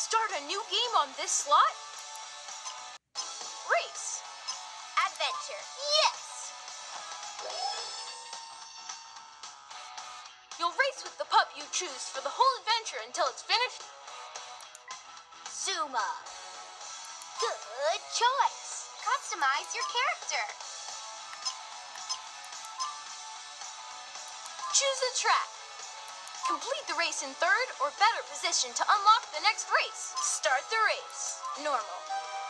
Start a new game on this slot? Race. Adventure. Yes! You'll race with the pup you choose for the whole adventure until it's finished. Zuma. Good choice. Customize your character. Choose a track. Complete the race in third or better position to unlock the next race. Start the race. Normal.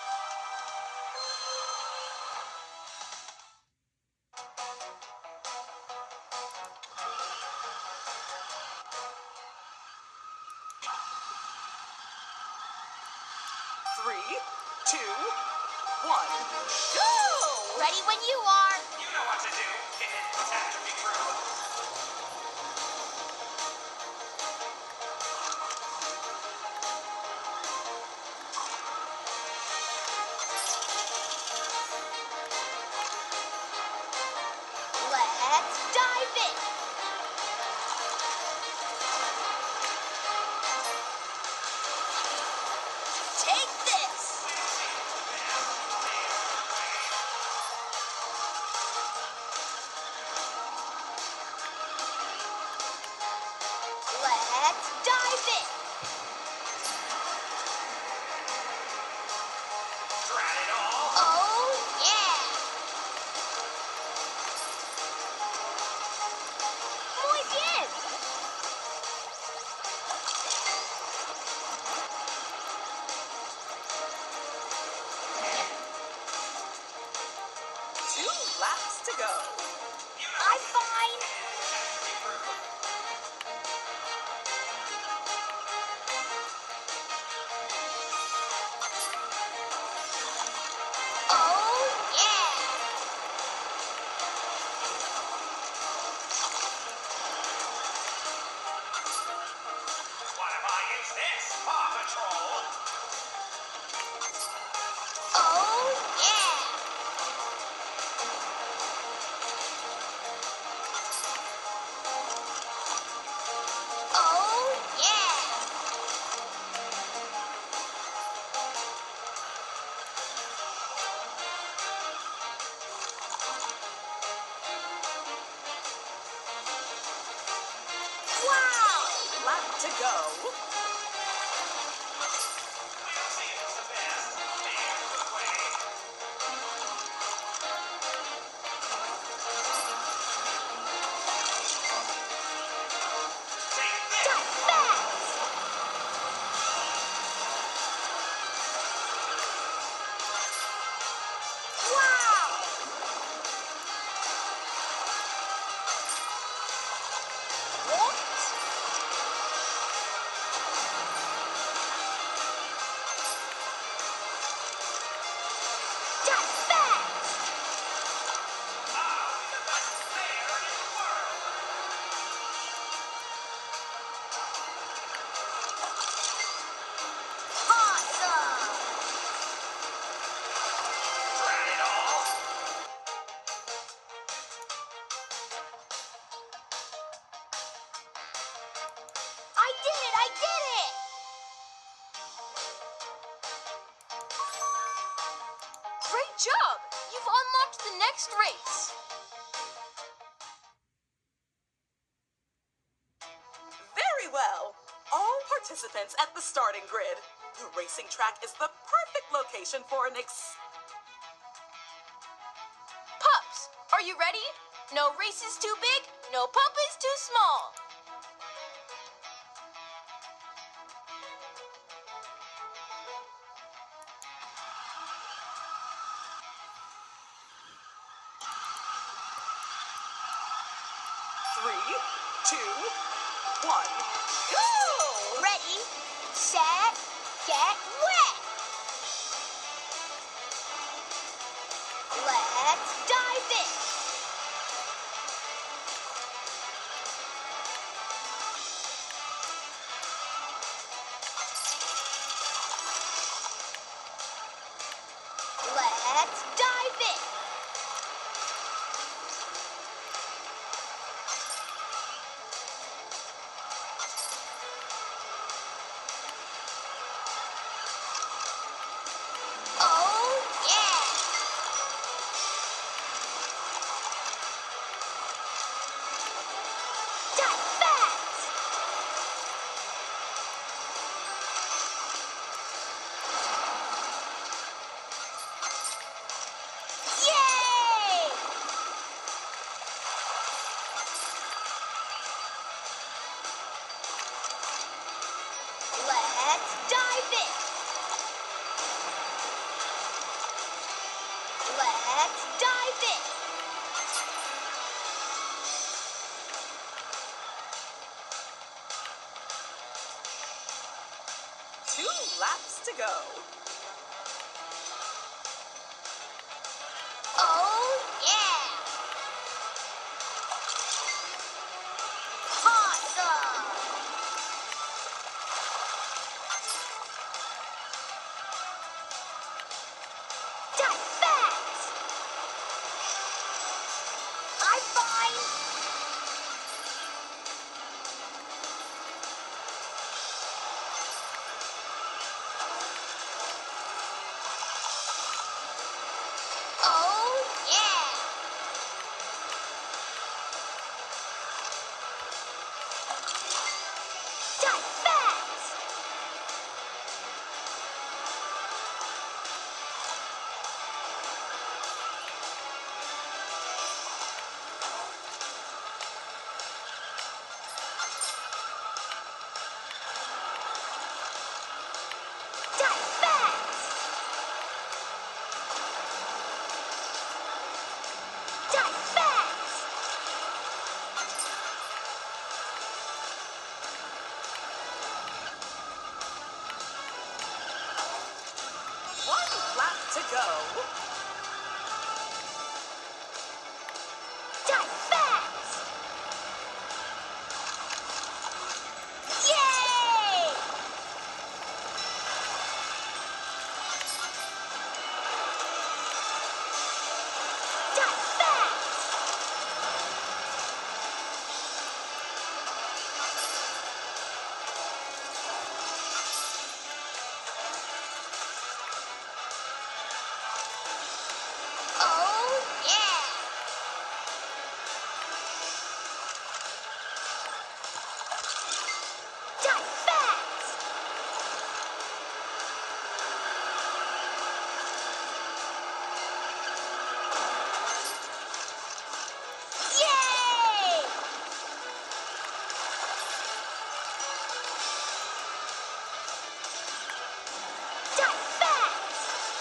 Three, two, one, go! Ready when you are. You know what to do. Catastrophe Crew. Let's dive in. Take this. Let's dive in. Drat it all. Oh, yeah. Muy bien. Two laps to go. I'm fine. Oh, yeah. What if I use this? Paw Patrol. Oh, yeah. Oh, yeah. Wow. Lap to go. We'll see who's the best. There's the way. Take this. That's fast. Wow. What? That's fast. I'll be the best player in the world. Awesome. Drat it all. I did it. I did it. Great job! You've unlocked the next race. Very well. All participants at the starting grid. The racing track is the perfect location for an Pups, are you ready? No race is too big, no pup is too small. Three, two, one, go! Ready, set, get wet. Let's dive in. Let's dive in. Die fast! Yay! Let's dive in. Let's dive in. 2 laps to go. Oh, yeah! Awesome! Die fast! I'm fine! Oh, yeah! Die fast! Die fast! Die fast! 1 lap to go. Die fast! Yay! Die fast! Oh, yeah! Die fast! Yay! Die fast!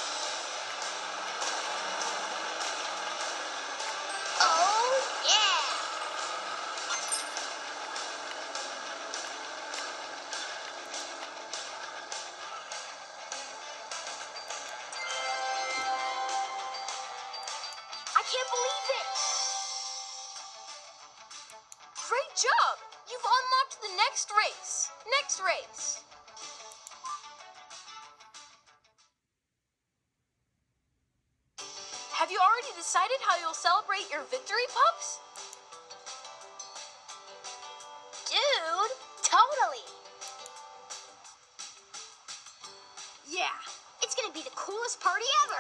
Oh, yeah! I can't believe it! Great job! You've unlocked the next race. Next race. Have you already decided how you'll celebrate your victory, pups? Dude, totally! Yeah, it's gonna be the coolest party ever!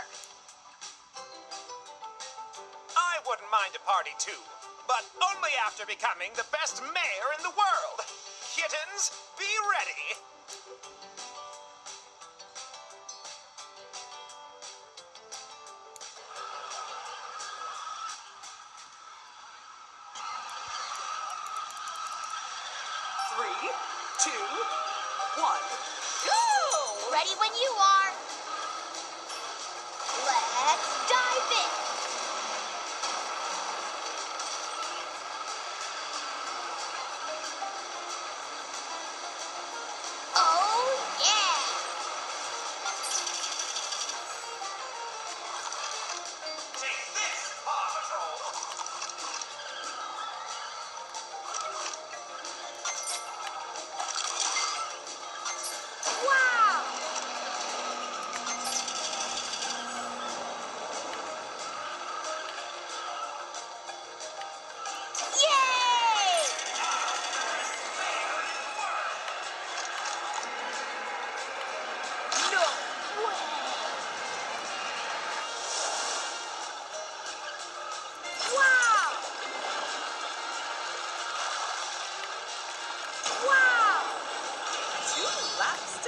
I wouldn't mind a party too, but only after becoming the best mayor in the world. Kittens, be ready. Three, two, one, go! Ready when you are! Let's dive in! Oh, yeah! Take this, Paw Patrol. Wow!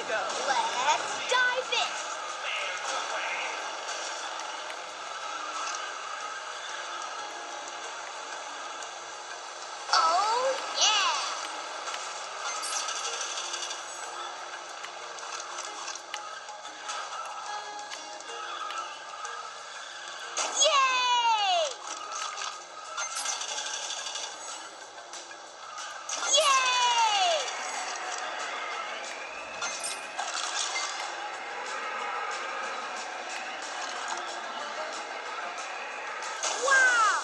go. Let's dive in. Oh, yeah. Yay! Yay! Wow!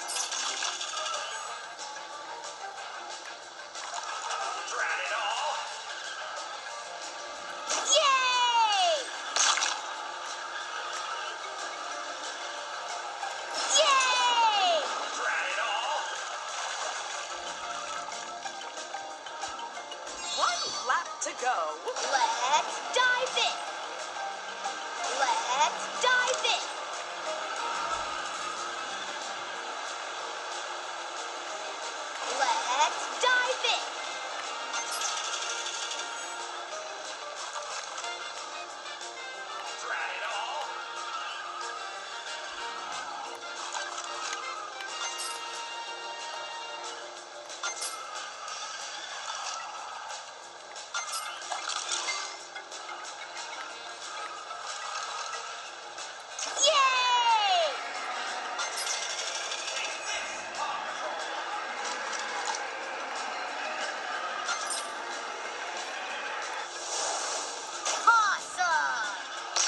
Drat it all. Yay! Yay! Drat it all. One lap to go. Let's dive in. Let's dive in. Let's dive in. Drat it all. Yay! Awesome!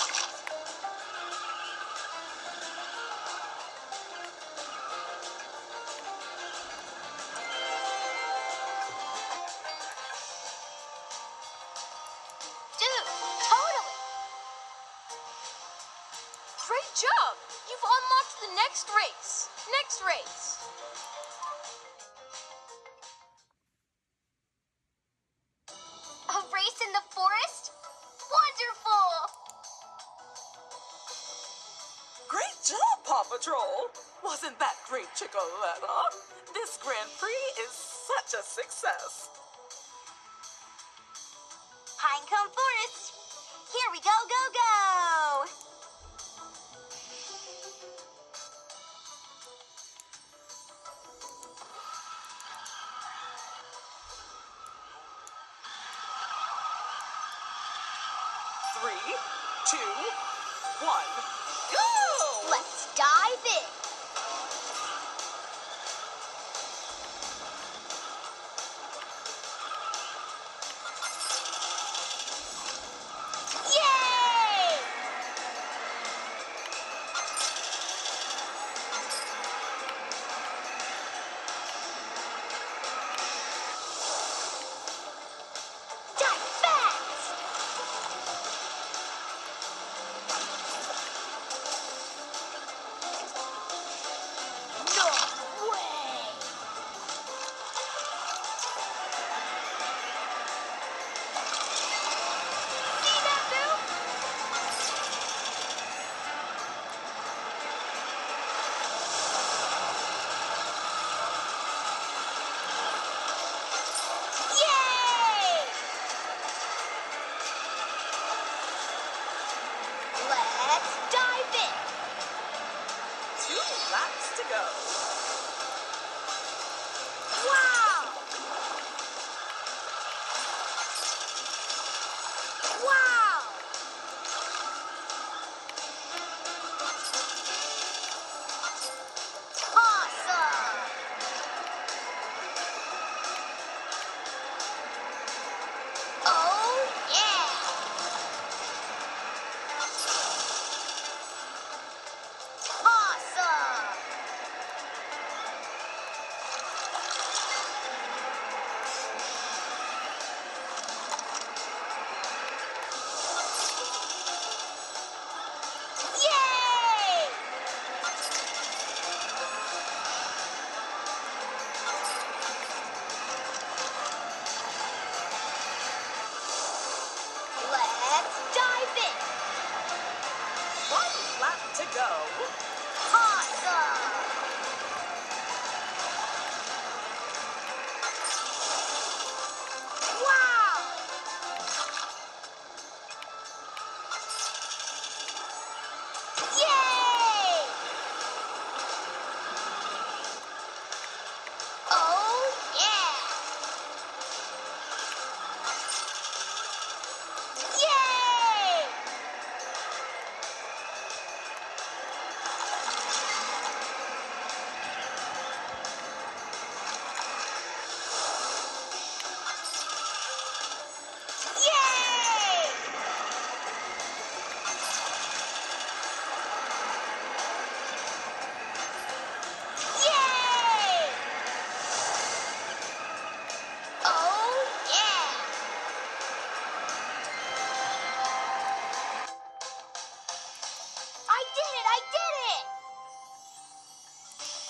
Dude, totally. Great job. You've unlocked the next race. Next race. A race in the forest? Wonderful! Great job, Paw Patrol. Wasn't that great, Chicoletta? This Grand Prix is such a success. Pinecone Forest. Here we go, go, go! Three, two, one, go! Let's dive in. Yay! Dive fast!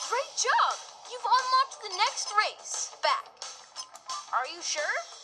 Great job! You've unlocked the next race. Back. Are you sure?